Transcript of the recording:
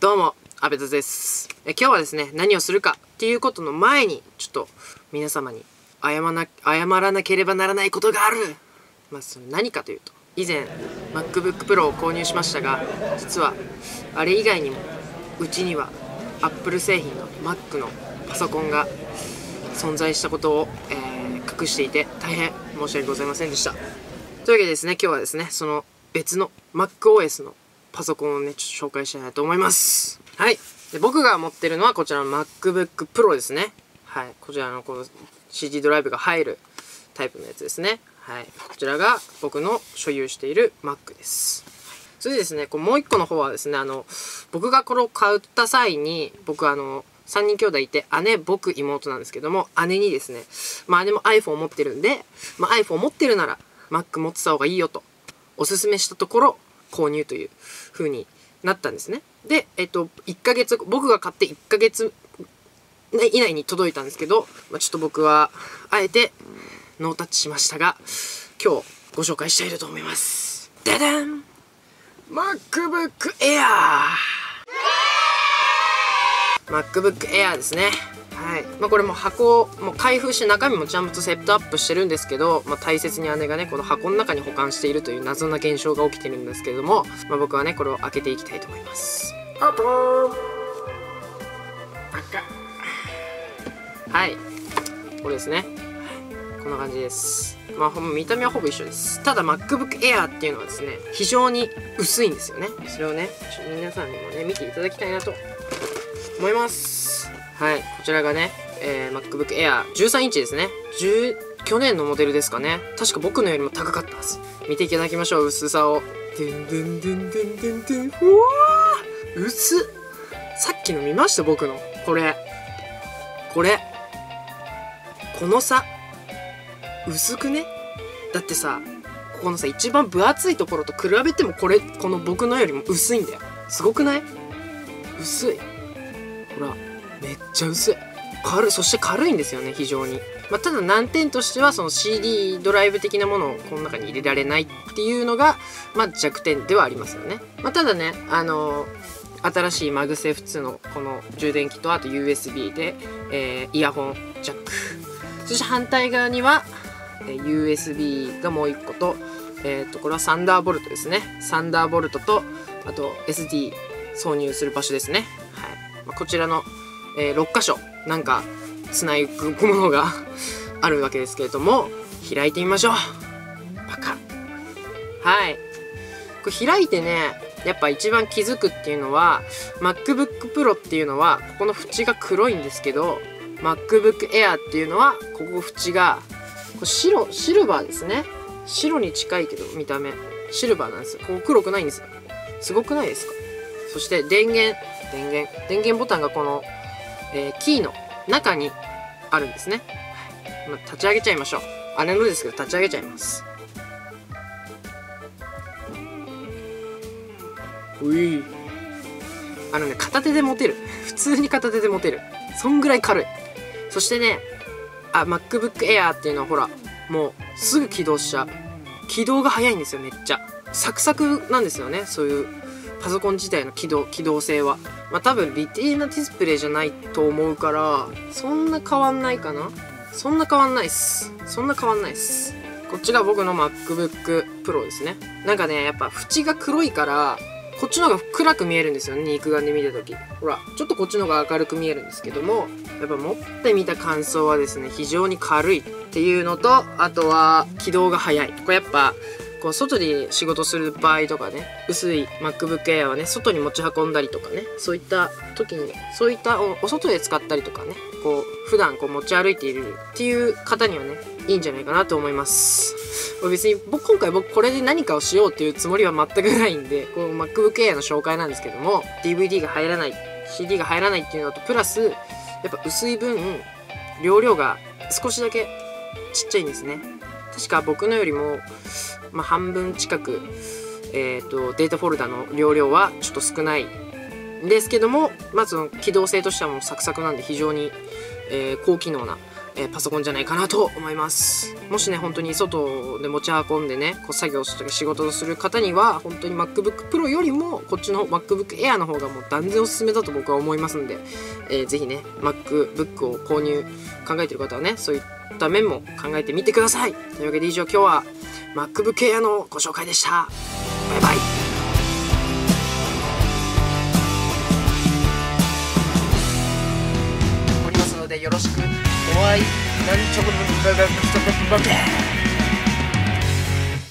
どうも、阿部田です。今日はですね、何をするかっていうことの前に、ちょっと皆様に謝らなければならないことがある。それ何かというと、以前 MacBook Pro を購入しましたが、実はあれ以外にもうちには Apple 製品の Mac のパソコンが存在したことを、隠していて大変申し訳ございませんでした。というわけでですね、今日はですね、その別の MacOS のパソコンをね、ちょっと紹介したいなと思います。はい。で、僕が持ってるのはこちらの MacBook Pro ですね。はい。こちらのこの CD ドライブが入るタイプのやつですね。はい。こちらが僕の所有している Mac です。それでですね、もう一個の方はですね、僕がこれを買った際に、僕3人兄弟いて、姉、僕、妹なんですけども、姉にですね、姉も iPhone を持ってるんで、iPhone を持ってるなら Mac 持ってた方がいいよとおすすめしたところ、購入という風になったんですね。で、1ヶ月、僕が買って1ヶ月以内に届いたんですけど、ちょっと僕は、あえて、ノータッチしましたが、今日ご紹介したいと思います。ででん !MacBook Air!MacBook Air ですね。はい。これも箱、開封して中身もちゃんとセットアップしてるんですけど、大切に姉がね、この箱の中に保管しているという謎な現象が起きてるんですけれども、僕はね、これを開けていきたいと思います。オープン。はい。これですね。こんな感じです。見た目はほぼ一緒です。ただ MacBook Air っていうのはですね、非常に薄いんですよね。それをね、皆さんにもね、見ていただきたいなと思います。はい。こちらがね、MacBook Air 13インチですね。去年のモデルですかね。確か僕のよりも高かったはず。見ていただきましょう、薄さを。でんでんでんでんでんでん。うわー薄っ。さっきの見ました、僕の。これ。この差。薄くね？だってさ、ここのさ、一番分厚いところと比べてもこの僕のよりも薄いんだよ。すごくない？薄い。ほら、めっちゃ薄い。そして軽いんですよね、非常に。ただ難点としては、その CD ドライブ的なものをこの中に入れられないっていうのが、弱点ではありますよね。ただね、新しいマグセーフ2のこの充電器と、あと USB で、イヤホンジャック。そして反対側には、USB がもう1個と、これはサンダーボルトですね。サンダーボルトと、あと SD 挿入する場所ですね。はい。こちらの、6箇所、なんか、つなぐものがあるわけですけれども、開いてみましょう。パカッ。はい。これ開いてね、やっぱ一番気づくっていうのは、MacBook Pro っていうのは、ここの縁が黒いんですけど、MacBook Air っていうのは、ここ縁が、シルバーですね。白に近いけど、見た目。シルバーなんですよ。ここ黒くないんですよ。すごくないですか？そして電源ボタンがこの、キーの中にあるんですね。立ち上げちゃいましょう。姉のですけど、立ち上げちゃいます。片手で持てる。普通に片手で持てる。そんぐらい軽い。そしてね、MacBook Air っていうのはほら、もうすぐ起動しちゃう。起動が早いんですよ、めっちゃ。サクサクなんですよね、そういうパソコン自体の起動性は。多分リティーナディスプレイじゃないと思うから、そんな変わんないかな？そんな変わんないっす。こっちが僕の MacBook Pro ですね。なんかね、やっぱ縁が黒いから、こっちの方が暗く見えるんですよね、肉眼で見たとき。ほら、ちょっとこっちの方が明るく見えるんですけども、やっぱ持ってみた感想はですね、非常に軽いっていうのと、あとは起動が早い。これやっぱ、外で仕事する場合とかね、薄い MacBook Air はね、外に持ち運んだりとかね、そういった時に、そういったお外で使ったりとかね、普段持ち歩いているっていう方にはね、いいんじゃないかなと思います。別に今回これで何かをしようっていうつもりは全くないんで、MacBook Air の紹介なんですけども、DVD が入らない、CD が入らないっていうのと、プラス、やっぱ薄い分、容量が少しだけちっちゃいんですね。確か僕のよりも、半分近く、データフォルダの容量はちょっと少ないんですけども、その機動性としてはもうサクサクなんで非常に、高機能なパソコンじゃないかなと思います。もしね本当に外で持ち運んでねこう作業したり仕事をする方には本当に MacBook Pro よりもこっちの MacBook Air の方がもう断然おすすめだと僕は思いますんで、ぜひね MacBook を購入考えている方はねそういった面も考えてみてください。というわけで以上今日は MacBook Air のご紹介でした。バイバイ。おりますのでよろしくお会いなんちょこ